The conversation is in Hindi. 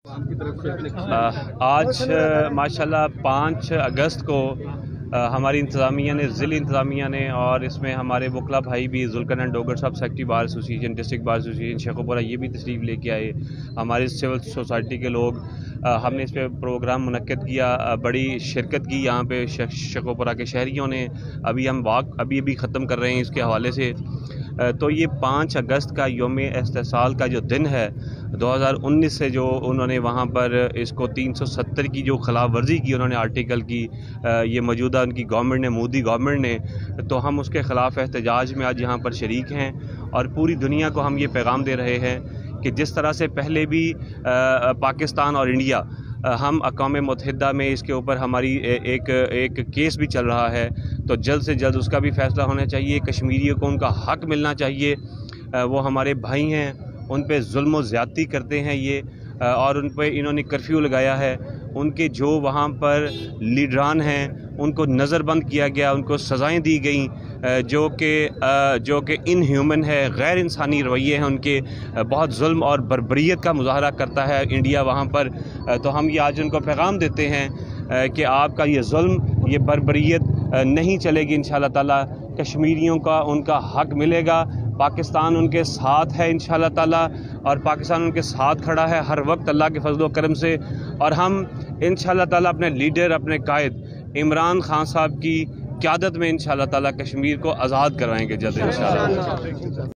आज माशाल्लाह 5 अगस्त को हमारी इंतज़ामिया ने, ज़िली इंतज़ामिया ने, और इसमें हमारे वकला भाई भी, Zulqarnain Dogar Sahab, secretary bar association, district bar association Sheikhupura, ये भी तशरीफ़ लेके आए। हमारे सिविल सोसाइटी के लोग, हमने इस पर प्रोग्राम मुनक्किद किया, बड़ी शिरकत की यहाँ पे शेखोपुरा के शहरियों ने। अभी हम वॉक अभी ख़त्म कर रहे हैं इसके हवाले से। तो ये 5 अगस्त का यौम इस्तिसाल का जो दिन है 2019 से, जो उन्होंने वहाँ पर इसको 370 की जो खिलाफ वर्जी की उन्होंने आर्टिकल की, ये मौजूदा उनकी गवर्नमेंट ने, मोदी गवर्नमेंट ने, तो हम उसके ख़िलाफ़ एहतजाज में आज यहाँ पर शरीक हैं। और पूरी दुनिया को हम ये पैगाम दे रहे हैं कि जिस तरह से पहले भी पाकिस्तान और इंडिया, हम अक़वाम मुत्तहिदा में इसके ऊपर हमारी एक केस भी चल रहा है, तो जल्द से जल्द उसका भी फ़ैसला होना चाहिए। कश्मीरियों को उनका हक़ मिलना चाहिए। वो हमारे भाई हैं, उन पे जुल्म व ज़्यादती करते हैं ये, और उन पे इन्होंने कर्फ्यू लगाया है। उनके जो वहाँ पर लीडरान हैं उनको नज़रबंद किया गया, उनको सज़ाएँ दी गई जो कि इनह्यूमन है, गैर इंसानी रवैये हैं उनके। बहुत जुल्म और बर्बरियत का मुजाहरा करता है इंडिया वहाँ पर। तो हम ये आज उनको पैगाम देते हैं कि आपका ये जुल्म, ये बर्बरियत नहीं चलेगी इंशाअल्लाह ताला। कश्मीरियों का उनका हक़ मिलेगा। पाकिस्तान उनके साथ है इंशाअल्लाह ताला, और पाकिस्तान उनके साथ खड़ा है हर वक्त अल्लाह के फजल व करम से। और हम इंशाअल्लाह ताला अपने लीडर, अपने कायद इमरान खान साहब की क़यादत में इंशाअल्लाह ताला कश्मीर को आज़ाद करवाएंगे जल्द इंशाअल्लाह।